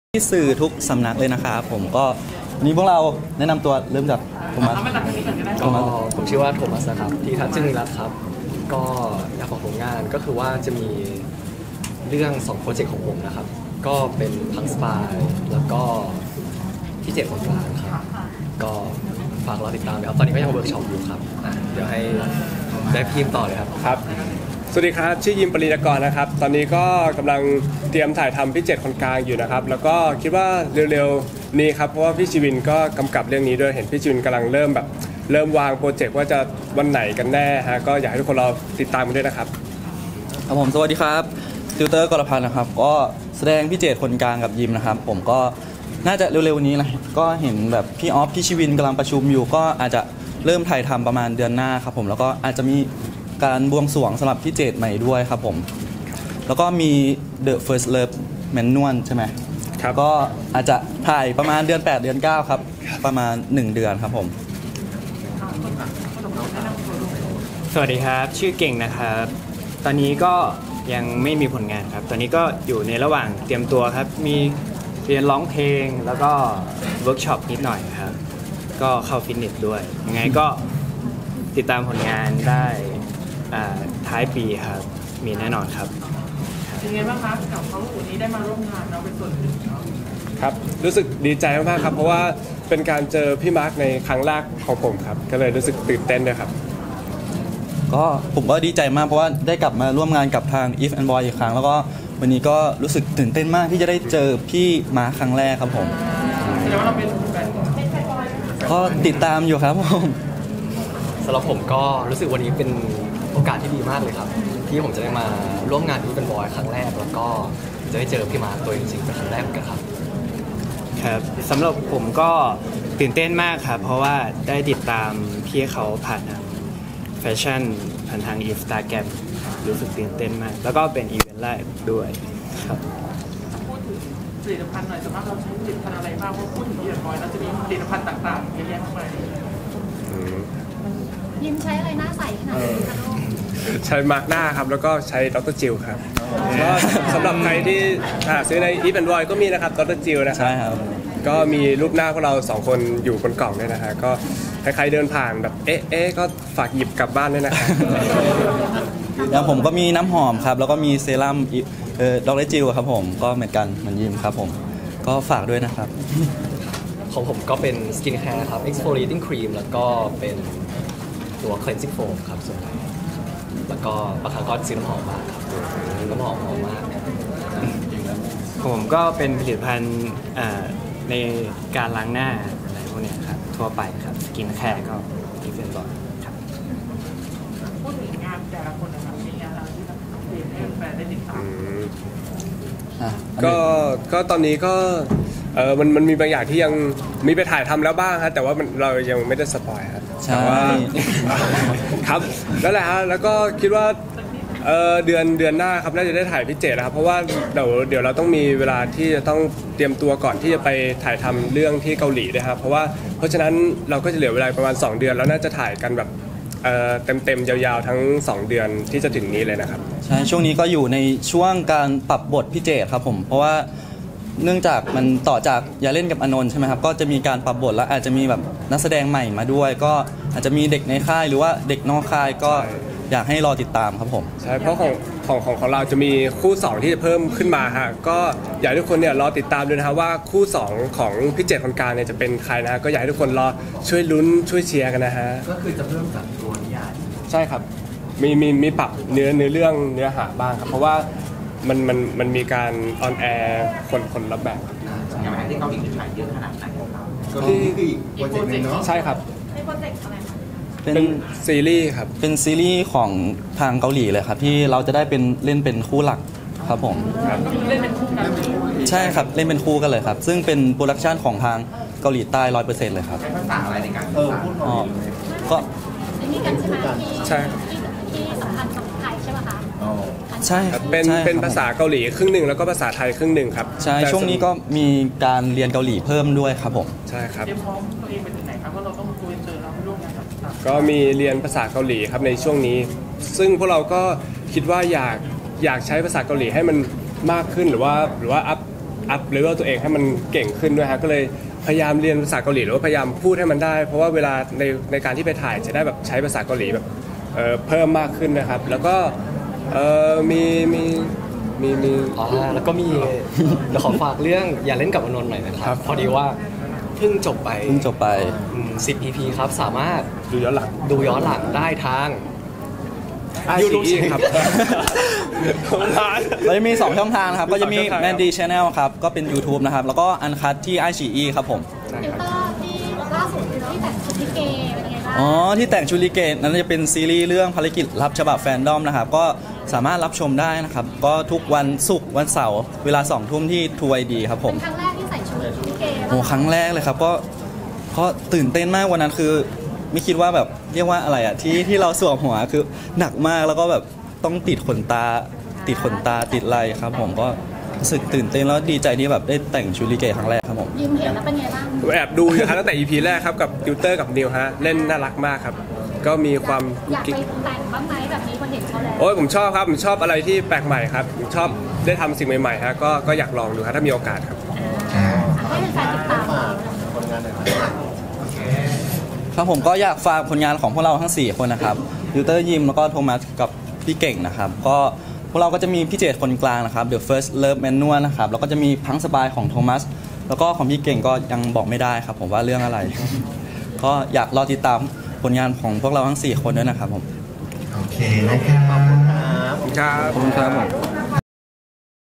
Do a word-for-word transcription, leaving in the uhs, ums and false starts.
ที่สื่อทุกสำนักเลยนะครับผมก็นี้พวกเราแนะนำตัวเริ่มจากโทมัสก็ผมชื่อว่าโทมัสนะครับทีทัศน์จึงมีรัตน์ครับก็อยากขอผลงานก็คือว่าจะมีเรื่องสองโปรเจกต์ของผมนะครับก็เป็นพังสปายแล้วก็ที่เจ็ดคนกลางครับก็ฝากรอติดตามนะครับตอนนี้ก็ยังเวิร์กช็อปอยู่ครับเดี๋ยวให้ได้พิมพ์ต่อเลยครับครับสวัสดีครับชื่อยิมปริยากรนะครับตอนนี้ก็กำลังเตรียมถ่ายทำพี่เจ็ดคนกลางอยู่นะครับแล้วก็คิดว่าเร็วๆนี้ครับเพราะว่าพี่ชีวินก็กำกับเรื่องนี้ด้วยเห็นพี่ชีวินกำลังเริ่มแบบเริ่มวางโปรเจกต์ว่าจะวันไหนกันแน่ฮะก็อยากให้ทุกคนเราติดตามกันด้วยนะครับครับผมสวัสดีครับติวเตอร์กรพันธ์นะครับก็แสดงพี่เจ็ดคนกลางกับยิมนะครับผมก็น่าจะเร็วๆนี้แหละก็เห็นแบบพี่ออฟพี่ชีวินกำลังประชุมอยู่ก็อาจจะเริ่มถ่ายทำประมาณเดือนหน้าครับผมแล้วก็อาจจะมีการบวงสรวงสำหรับพี่เจตใหม่ด้วยครับผมแล้วก็มี The First Love Manual ใช่ไหมครับก็อาจจะถ่ายประมาณเดือนแปดเดือนเก้าครับประมาณหนึ่งเดือนครับผมสวัสดีครับชื่อเก่งนะครับตอนนี้ก็ยังไม่มีผลงานครับตอนนี้ก็อยู่ในระหว่างเตรียมตัวครับมีเรียนร้องเพลงแล้วก็เวิร์กช็อปนิดหน่อยครับก็เข้าฟิตเนสด้วยยังไงก็ติดตามผลงานได้ท้ายปีครับมีแน่นอนครับเป็นไงบ้างคะกับเขาวันนี้ได้มาร่วมงานเราเป็นส่วนหนึ่งครับรู้สึกดีใจมากๆครับเพราะว่าเป็นการเจอพี่มาร์คในครั้งแรกของผมครับก็เลยรู้สึกตื่นเต้นด้วยครับก็ผมก็ดีใจมากเพราะว่าได้กลับมาร่วมงานกับทาง If and Boy อีกครั้งแล้วก็วันนี้ก็รู้สึกตื่นเต้นมากที่จะได้เจอพี่มาร์คครั้งแรกครับผมแสดงว่าเราเป็นแฟนบอยก็ติดตามอยู่ครับผมสำหรับผมก็รู้สึกวันนี้เป็นโอกาสที่ดีมากเลยครับที่ผมจะได้มาร่วมงานที่เป็นบอยครั้งแรกแล้วก็จะได้เจอพี่มาร์คตัวจริงๆเป็นครั้งแรกกันครับครับสำหรับผมก็ตื่นเต้นมากครับเพราะว่าได้ติดตามพี่เขาผ่านทางแฟชั่นผ่านทาง Instagram รู้สึกตื่นเต้นมากแล้วก็เป็นอีเวนต์แรกด้วยครับพูดถึงผลิตภัณฑ์หน่อยสำหรับเราใช้ผลิตภัณฑ์อะไรบ้างเพราะพูดถึงอีเวนต์บอยเราจะมีผลิตภัณฑ์ต่างๆเยอะแยะมากมายยิมใช้อะไรหน้าใสขนาดนี้คะลูกใช้มาร์กหน้าครับแล้วก็ใช้ดรจิลครับก็สำหรับใครที่ซื้อในอีฟแอนด์บอยก็มีนะครับดรจิลนะครับใช่ครับก็มีรูปหน้าพวกเราสองคนอยู่บนกล่องด้วยนะฮะก็ใครๆเดินผ่านแบบเอ๊ะเอ๊ะก็ฝากหยิบกลับบ้านด้วยนะครับอย่างผมก็มีน้ำหอมครับแล้วก็มีเซรั่มเอ่อดรจิลครับผมก็เหมือนกันเหมือนยิมครับผมก็ฝากด้วยนะครับของผมก็เป็นสกินแคร์ครับ exfoliating cream แล้วก็เป็นตัว cleansing foam ครับส่วนใหญ่แล้วก็บางครั้งก็ซื้อน้ำหอมมาครับน้ำหอมหอมมากผมก็เป็นผลิตภัณฑ์ในการล้างหน้าอะไรพวกนี้ครับทั่วไปครับสกินแคร์ก็ที่เป็นบ่อยครับพูดถึงงานแต่ละคนนะครับมีงานอะไรที่แบบเด่นให้แฟนได้ติดตามก็ก็ตอนนี้ก็เออมันมันมีบางอย่างที่ยังมีไปถ่ายทำแล้วบ้างครับแต่ว่ามันเรายังไม่ได้สปอยครับใช่ครับนั่นแหละฮะแล้วก็คิดว่าเออเดือนเดือนหน้าครับน่าจะได้ถ่ายพิเศษนะครับเพราะว่าเดี๋ยวเดี๋ยวเราต้องมีเวลาที่จะต้องเตรียมตัวก่อนที่จะไปถ่ายทำเรื่องที่เกาหลีนะครับเพราะว่าเพราะฉะนั้นเราก็จะเหลือเวลาประมาณสองเดือนแล้วน่าจะถ่ายกันแบบเอ่อเต็มๆยาวๆทั้งสองเดือนที่จะถึงนี้เลยนะครับใช่ช่วงนี้ก็อยู่ในช่วงการปรับบทพิเศษครับผมเพราะว่าเนื่องจากมันต่อจากอย่าเล่นกับอนนท์ใช่ไหมครับก็จะมีการปรับบทแล้วอาจจะมีแบบนักแสดงใหม่มาด้วยก็อาจจะมีเด็กในค่ายหรือว่าเด็กนอกค่ายก็อยากให้รอติดตามครับผมใช่เพราะของของของของเราจะมีคู่สองที่จะเพิ่มขึ้นมาฮะก็อยากให้ทุกคนเนี่ยรอติดตามด้วยนะครับว่าคู่สองของพี่เจ็ดคนกลางเนี่ยจะเป็นใครนะฮะก็อยากให้ทุกคนรอช่วยลุ้นช่วยเชียร์กันนะฮะก็คือจะเพิ่มจากตัวนิยายใช่ครับมีมีมีปรับเนื้อเนื้อเรื่องเนื้อหาบ้างครับเพราะว่ามันมันมันมีการออนแอร์คนคนละแบบอย่างไรที่เกาหลีจะถ่ายเยอะขนาดไหนก็คืออีกโปรเจกต์นึงเนาะใช่ครับเป็นโปรเจกต์อะไรเป็นซีรีส์ครับเป็นซีรีส์ของทางเกาหลีเลยครับที่เราจะได้เป็นเล่นเป็นคู่หลักครับผมเล่นเป็นคู่กันใช่ครับเล่นเป็นคู่กันเลยครับซึ่งเป็นโปรดักชันของทางเกาหลีใต้ร้อยเปอร์เซ็นต์เลยครับใช้ภาษาอะไรในการเออพูดอ๋อก็นี่กันใช่ไหมใช่ที่สำคัญของไทยใช่ไหมคะใช่เป็นเป็นภาษาเกาหลีครึ่งหนึ่งแล้วก็ภาษาไทยครึ่งหนึ่งครับใช่ช่วงนี้ก็มีการเรียนเกาหลีเพิ่มด้วยครับผมใช่ครับเตรียมพร้อมตัวเองไปถึงไหนครับเพราะเราต้องคุยเจอเราร่วมงานกับก็มีเรียนภาษาเกาหลีครับในช่วงนี้ซึ่งพวกเราก็คิดว่าอยากอยากใช้ภาษาเกาหลีให้มันมากขึ้นหรือว่าหรือว่าอัพอัพเลเวลตัวเองให้มันเก่งขึ้นด้วยฮะก็เลยพยายามเรียนภาษาเกาหลีหรือว่าพยายามพูดให้มันได้ เพราะว่าเวลาในในการที่ไปถ่ายจะได้แบบใช้ภาษาเกาหลีแบบเอ่อเพิ่มมากขึ้นนะครับแล้วก็เอ่อมีมีมีมีอ๋อแล้วก็มี เดี๋ยวขอฝากเรื่องอย่าเล่นกับอนนท์หน่อยนะคครัรับบ พอดีว่าเพิ่งจบไปเพิ่งจบไปสิบ อี พี ครับสามารถดูย้อนหลังดูย้อนหลังได้ทางยูรูชีครับเราจะมี สอง ช่องทางนะครับ ก็จะมีสองช่องทาง Mandy Channel ครับ ก็เป็น YouTube นะครับ แล้วก็ Uncut ที่ ไอ ซี อี ครับผมติวเตอร์ที่ล่าสุดที่แต่งชุดลิเกเป็นยังไงบ้างอ๋อ ที่แต่งชุดลิเกนั้นจะเป็นซีรีส์เรื่องภารกิจรับฉบับแฟนดอมนะครับ ก็สามารถรับชมได้นะครับ ก็ทุกวันศุกร์วันเสาร์เวลา สอง ทุ่มที่ ทู ไอ ดี ครับผมเป็นครั้งแรกที่ใส่ชุดลิเกโอ้ครั้งแรกเลยครับก็ก็ตื่นเต้นมากวันนั้นคือไม่คิดว่าแบบเรียกว่าอะไรอ่ะที่ที่เราสวมหัวคือหนักมากแล้วก็แบบต้องติดขนตาติดขนตาติดอะไรครับ ผมก็รู้สึกตื่นเต้นแล้วดีใจที่แบบได้แต่งชุดลิเกครั้งแรกครับผมยิมเห็นแล้วเป็นไงบ้างผมแอบดูอยู่ครับตั้งแต่ อี พี แรกครับกับติวเตอร์กับนิวฮะเล่นน่ารักมากครับก็มีความอยากไปแต่งบ้างไหมแบบนี้พอเห็นเขาแล้วโอ้ยผมชอบครับผมชอบอะไรที่แปลกใหม่ครับผมชอบได้ทำสิ่งใหม่ๆฮะก็ก็อยากลองดูครับถ้ามีโอกาสครับให้เป็นแฟนติดตามเราครับผมก็อยากฝากผลงานของพวกเราทั้งสี่คนนะครับยูเตอร์ยิมแล้วก็โทมัสกับพี่เก่งนะครับก็พวกเราก็จะมีพี่เจตคนกลางนะครับ The First Love Manual นะครับแล้วก็จะมีพังสบายของโทมัสแล้วก็ของพี่เก่งก็ยังบอกไม่ได้ครับผมว่าเรื่องอะไร ก็อยากรอติดตามผลงานของพวกเราทั้งสี่คนด้วยนะครับผมโอเคนะครับครับขอบคุณครับผม